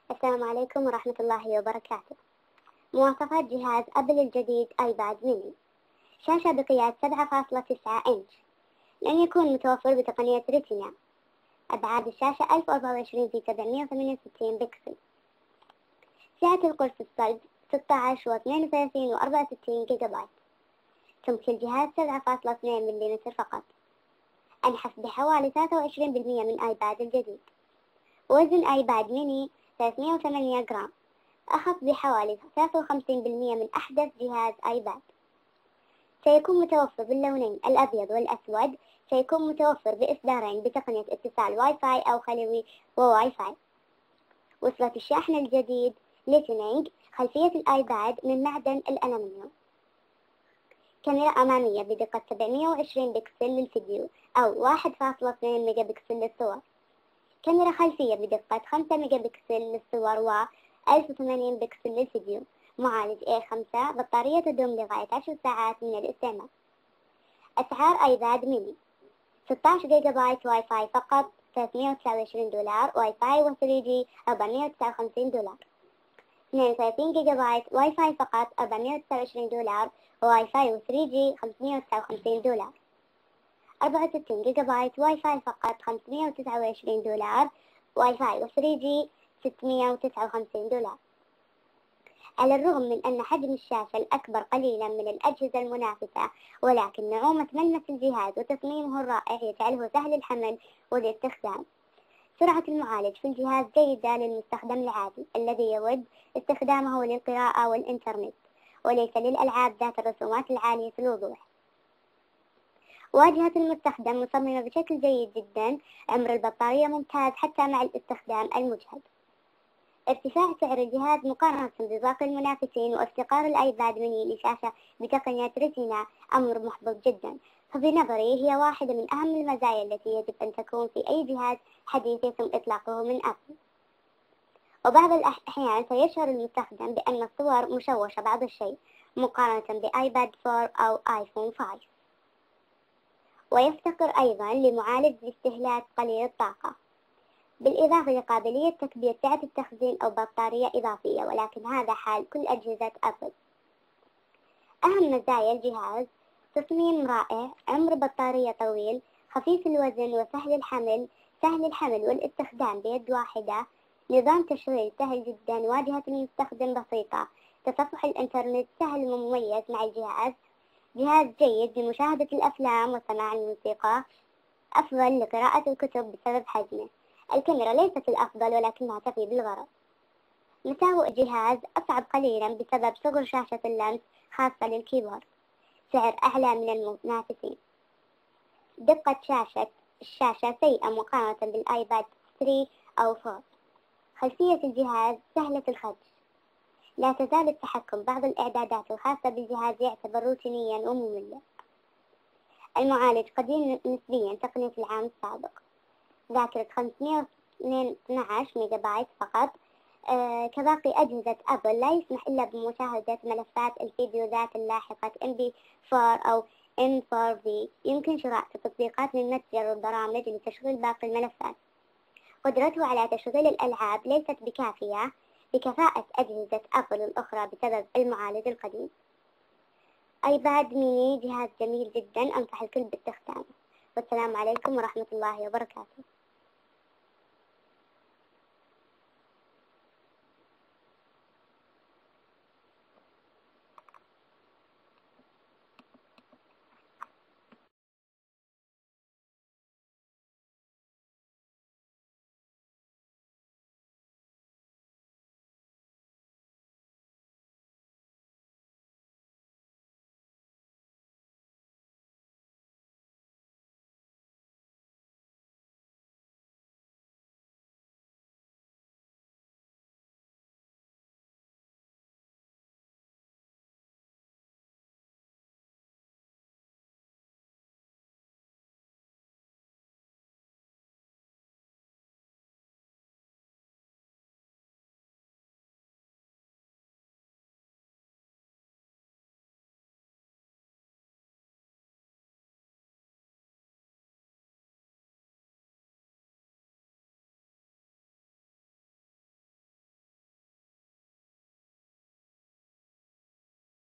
السلام عليكم ورحمة الله وبركاته. مواصفات جهاز أبل الجديد آيباد ميني. شاشة بقياس 7.9 إنش، لن يكون متوفر بتقنية ريتينا. أبعاد الشاشة 1024 في 768 بكسل. سعة القرص الصلب 16 و32 و64 جيجا بايت. سمك الجهاز 7.2 ملم فقط. أنحف بحوالي 23% من آيباد الجديد. وزن آيباد ميني 308 جرام، أخف بحوالي 53% من أحدث جهاز آيباد. سيكون متوفر باللونين الأبيض والأسود. سيكون متوفر بإصدارين بتقنية اتصال واي فاي أو خلوي وواي فاي. وصلة الشاحن الجديد ليتنينج. خلفية الآيباد من معدن الألمنيوم. كاميرا أمامية بدقة 720 بكسل للفيديو أو 1.2 ميجا بكسل للصور. كاميرا خلفية بدقة 5 ميجا بكسل للصور و 1080 بكسل للفيديو. معالج A5. بطارية تدوم لغاية 10 ساعات من الاستعمال. أسعار آيباد ميني: 16 جيجا بايت واي فاي فقط $329، واي فاي و 3G $459. 32 جيجا بايت واي فاي فقط $429، وواي فاي و 3G $559. 64 جيجا بايت واي فاي فقط $529، واي فاي و 3G $659. على الرغم من أن حجم الشاشة الأكبر قليلا من الأجهزة المنافسة، ولكن نعومة ملمس الجهاز وتصميمه الرائع يجعله سهل الحمل والاستخدام. سرعة المعالج في الجهاز جيدة للمستخدم العادي الذي يود استخدامه للقراءة والإنترنت، وليس للألعاب ذات الرسومات العالية في الوضوح. واجهة المستخدم مصممة بشكل جيد جدا. عمر البطارية ممتاز حتى مع الاستخدام المجهد. ارتفاع سعر الجهاز مقارنة بباقي المنافسين وافتقار الآيباد ميني لشاشة بتقنية ريتينا أمر محبط جدا، فبنظري هي واحدة من أهم المزايا التي يجب أن تكون في أي جهاز حديث يتم إطلاقه من أبل. وبعض الأحيان سيشعر المستخدم بأن الصور مشوشة بعض الشيء مقارنة بآيباد 4 أو آيفون 5. ويفتقر أيضا لمعالج باستهلاك قليل الطاقة، بالإضافة لقابلية تكبير سعة التخزين أو بطارية إضافية، ولكن هذا حال كل أجهزة أبل. أهم مزايا الجهاز: تصميم رائع، عمر بطارية طويل، خفيف الوزن وسهل الحمل، سهل الحمل والاستخدام بيد واحدة، نظام تشغيل سهل جدا، واجهة المستخدم بسيطة، تصفح الإنترنت سهل ومميز مع الجهاز، جهاز جيد لمشاهدة الأفلام وسماع الموسيقى، أفضل لقراءة الكتب بسبب حجمه. الكاميرا ليست الأفضل ولكنها تفي بالغرض. مساوئ الجهاز: أصعب قليلا بسبب صغر شاشة اللمس خاصة للكيبورد. سعر أعلى من المنافسين. دقة الشاشة سيئة مقارنة بالآيباد 3 أو 4. خلفية الجهاز سهلة الخدش. لا تزال التحكم. بعض الإعدادات الخاصة بالجهاز يعتبر روتينيا ومملا. المعالج قديم نسبيا تقنية العام السابق. ذاكرة 512 ميجا بايت فقط. كباقي أجهزة أبل لا يسمح إلا بمشاهدة ملفات الفيديوهات اللاحقة MP4 أو M4V. يمكن شراء تطبيقات من متجر والبرامج لتشغيل باقي الملفات. قدرته على تشغيل الألعاب ليست بكافية بكفاءة أجهزة أبل الأخرى بسبب المعالج القديم. آيباد ميني جهاز جميل جدا، أنصح الكل باستخدامه. والسلام عليكم ورحمة الله وبركاته.